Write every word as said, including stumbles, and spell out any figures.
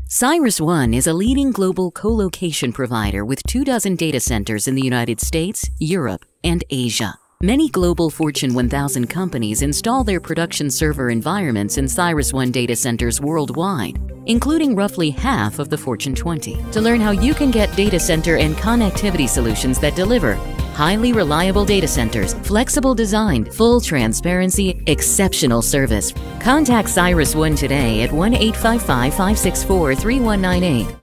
CyrusOne is a leading global co-location provider with two dozen data centers in the United States, Europe, and Asia. Many global Fortune one thousand companies install their production server environments in CyrusOne data centers worldwide, including roughly half of the Fortune twenty. To learn how you can get data center and connectivity solutions that deliver highly reliable data centers, flexible design, full transparency, exceptional service, contact CyrusOne today at one eight five five, five six four, three one nine eight.